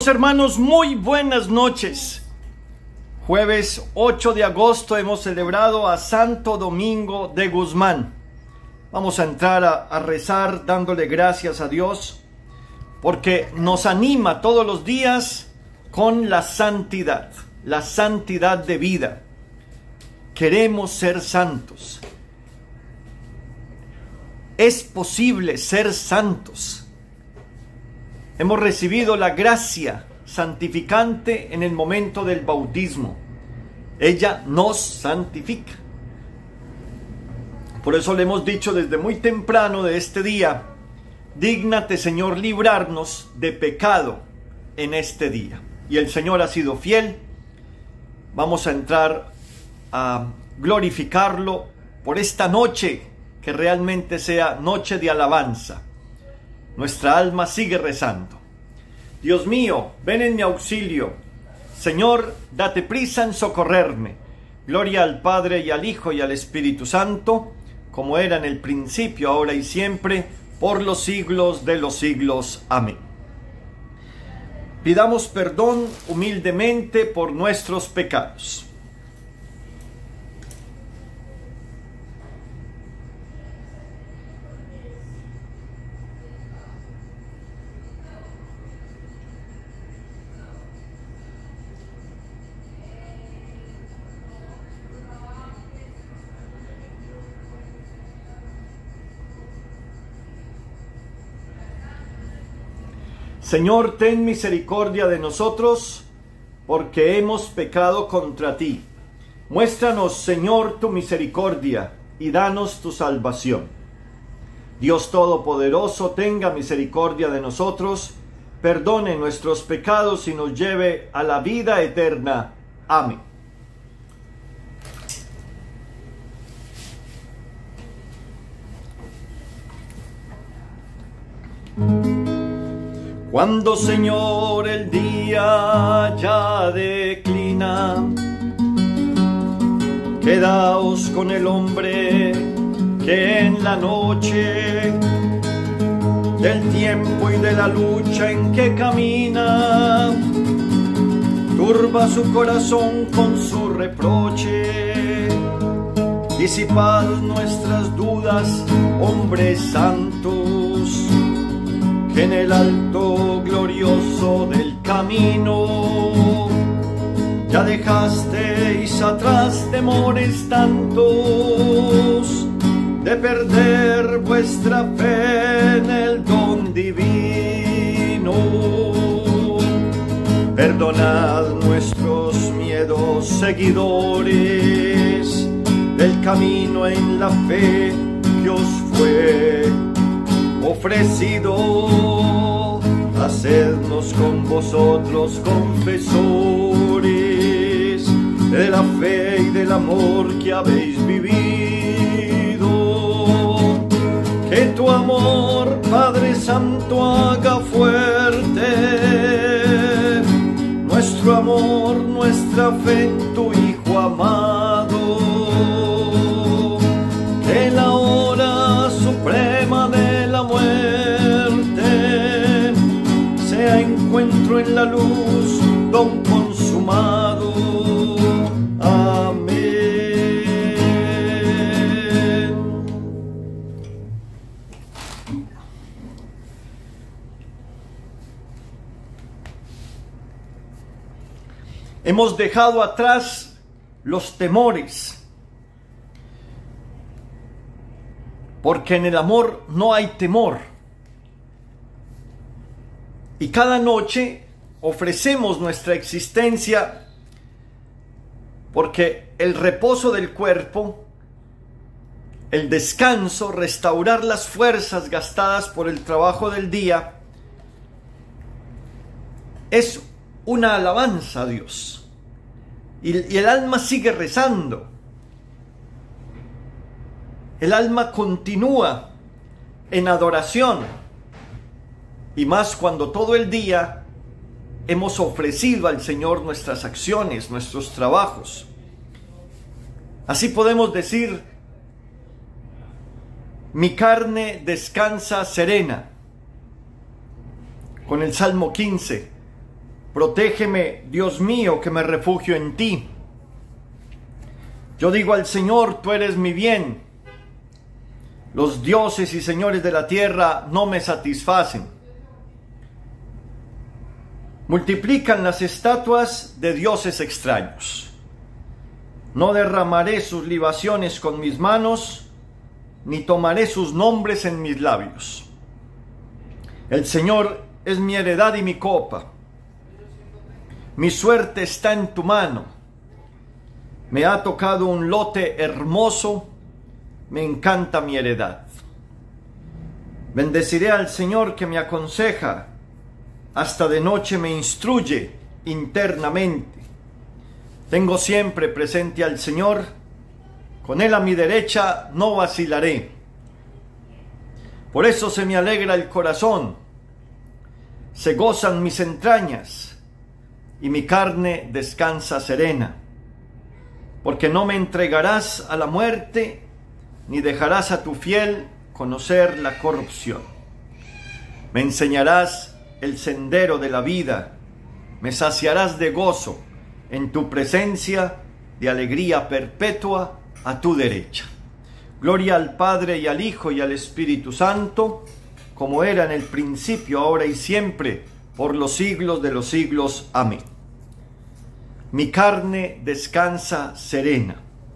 Queridos hermanos, muy buenas noches. Jueves 8 de agosto hemos celebrado a Santo Domingo de Guzmán. Vamos a entrar a rezar dándole gracias a Dios porque nos anima todos los días con la santidad de vida. Queremos ser santos. Es posible ser santos. Hemos recibido la gracia santificante en el momento del bautismo. Ella nos santifica. Por eso le hemos dicho desde muy temprano de este día: dígnate, Señor, librarnos de pecado en este día. Y el Señor ha sido fiel. Vamos a entrar a glorificarlo por esta noche, que realmente sea noche de alabanza. Nuestra alma sigue rezando. Dios mío, ven en mi auxilio. Señor, date prisa en socorrerme. Gloria al Padre y al Hijo y al Espíritu Santo, como era en el principio, ahora y siempre, por los siglos de los siglos. Amén. Pidamos perdón humildemente por nuestros pecados. Señor, ten misericordia de nosotros, porque hemos pecado contra ti. Muéstranos, Señor, tu misericordia, y danos tu salvación. Dios Todopoderoso, tenga misericordia de nosotros, perdone nuestros pecados y nos lleve a la vida eterna. Amén. Cuando, Señor, el día ya declina, quedaos con el hombre que en la noche del tiempo y de la lucha en que camina, turba su corazón con su reproche. Disipad nuestras dudas, hombres santos, que en el alto glorioso del camino ya dejasteis atrás temores tantos de perder vuestra fe en el don divino. Perdonad nuestros miedos, seguidores del camino en la fe que os fue ofrecido. Hacednos con vosotros confesores de la fe y del amor que habéis vivido. Que tu amor, Padre Santo, haga fuerte nuestro amor, nuestra fe en tu Hijo amado. Que la hora suprema de la muerte sea encuentro en la luz, don consumado. Amén. Hemos dejado atrás los temores, porque en el amor no hay temor. Y cada noche ofrecemos nuestra existencia, porque el reposo del cuerpo, el descanso, restaurar las fuerzas gastadas por el trabajo del día, es una alabanza a Dios. Y el alma sigue rezando. El alma continúa en adoración, y más cuando todo el día hemos ofrecido al Señor nuestras acciones, nuestros trabajos. Así podemos decir: mi carne descansa serena, con el Salmo 15, Protégeme, Dios mío, que me refugio en ti. Yo digo al Señor, tú eres mi bien. Los dioses y señores de la tierra no me satisfacen. Multiplican las estatuas de dioses extraños. No derramaré sus libaciones con mis manos, ni tomaré sus nombres en mis labios. El Señor es mi heredad y mi copa. Mi suerte está en tu mano. Me ha tocado un lote hermoso, me encanta mi heredad. Bendeciré al Señor que me aconseja, hasta de noche me instruye internamente. Tengo siempre presente al Señor, con Él a mi derecha no vacilaré. Por eso se me alegra el corazón, se gozan mis entrañas, y mi carne descansa serena. Porque no me entregarás a la muerte, ni dejarás a tu fiel conocer la corrupción. Me enseñarás el sendero de la vida, me saciarás de gozo en tu presencia, de alegría perpetua a tu derecha. Gloria al Padre y al Hijo y al Espíritu Santo, como era en el principio, ahora y siempre, por los siglos de los siglos. Amén. Mi carne descansa serena.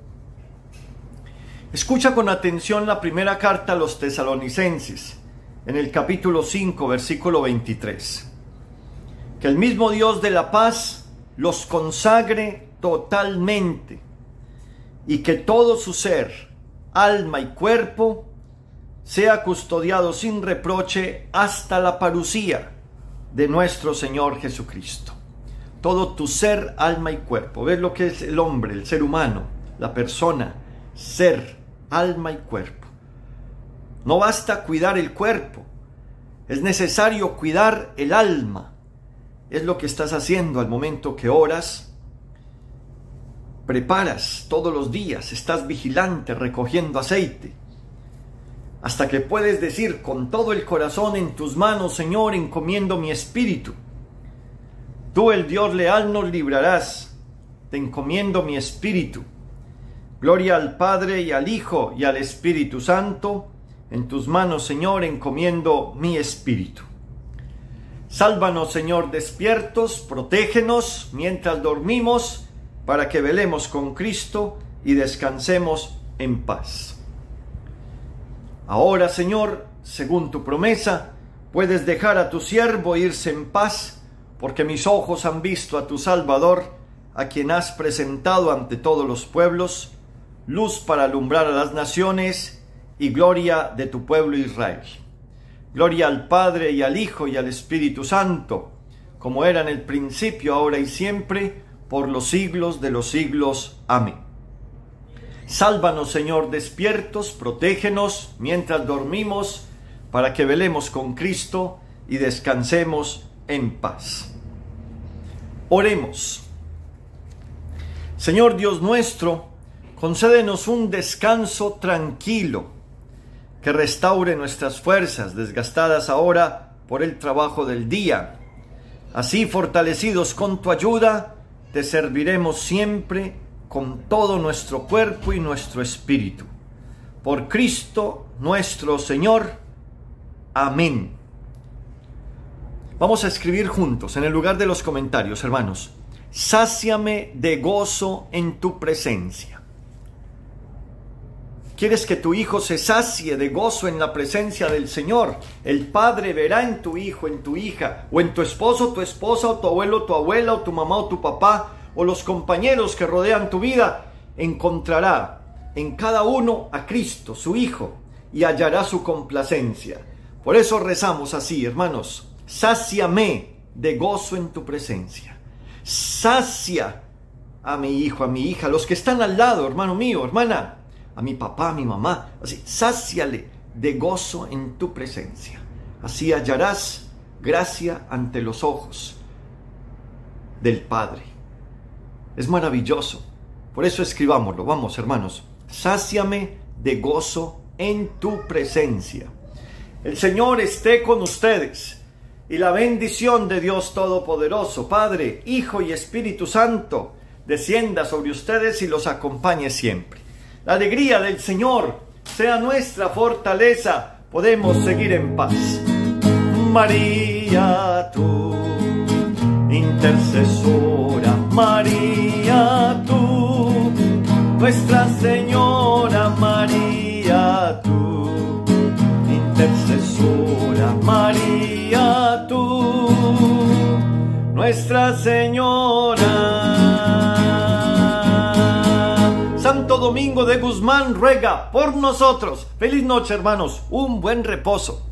Escucha con atención la primera carta a los tesalonicenses, en el capítulo 5, versículo 23. Que el mismo Dios de la paz los consagre totalmente, y que todo su ser, alma y cuerpo, sea custodiado sin reproche hasta la parucía de nuestro Señor Jesucristo. Todo tu ser, alma y cuerpo. ¿Ves lo que es el hombre, el ser humano, la persona? Ser, alma y cuerpo. No basta cuidar el cuerpo, es necesario cuidar el alma. Es lo que estás haciendo al momento que oras, preparas todos los días, estás vigilante recogiendo aceite, hasta que puedes decir con todo el corazón: en tus manos, Señor, encomiendo mi espíritu. Tú, el Dios leal, nos librarás. Te encomiendo mi espíritu. Gloria al Padre y al Hijo y al Espíritu Santo. En tus manos, Señor, encomiendo mi espíritu. Sálvanos, Señor, despiertos, protégenos mientras dormimos, para que velemos con Cristo y descansemos en paz. Ahora, Señor, según tu promesa, puedes dejar a tu siervo irse en paz, porque mis ojos han visto a tu Salvador, a quien has presentado ante todos los pueblos, luz para alumbrar a las naciones y gloria de tu pueblo Israel. Gloria al Padre y al Hijo y al Espíritu Santo, como era en el principio, ahora y siempre, por los siglos de los siglos. Amén. Sálvanos, Señor, despiertos, protégenos mientras dormimos, para que velemos con Cristo y descansemos en paz. Oremos. Señor Dios nuestro, concédenos un descanso tranquilo, que restaure nuestras fuerzas, desgastadas ahora por el trabajo del día. Así, fortalecidos con tu ayuda, te serviremos siempre con todo nuestro cuerpo y nuestro espíritu. Por Cristo nuestro Señor. Amén. Vamos a escribir juntos en el lugar de los comentarios, hermanos: sáciame de gozo en tu presencia. ¿Quieres que tu hijo se sacie de gozo en la presencia del Señor? El Padre verá en tu hijo, en tu hija, o en tu esposo, tu esposa, o tu abuelo, tu abuela, o tu mamá, o tu papá, o los compañeros que rodean tu vida. Encontrará en cada uno a Cristo, su Hijo, y hallará su complacencia. Por eso rezamos así, hermanos: sáciame de gozo en tu presencia. Sacia a mi hijo, a mi hija, los que están al lado, hermano mío, hermana, a mi papá, a mi mamá. Así, sáciale de gozo en tu presencia. Así hallarás gracia ante los ojos del Padre. Es maravilloso. Por eso escribámoslo. Vamos, hermanos: sáciame de gozo en tu presencia. El Señor esté con ustedes y la bendición de Dios Todopoderoso, Padre, Hijo y Espíritu Santo, descienda sobre ustedes y los acompañe siempre. La alegría del Señor sea nuestra fortaleza. Podemos seguir en paz. María, tú, intercesora, María, tú, Nuestra Señora, María, tú, intercesora, María, tú, Nuestra Señora. Santo Domingo de Guzmán ruega por nosotros. Feliz noche, hermanos. Un buen reposo.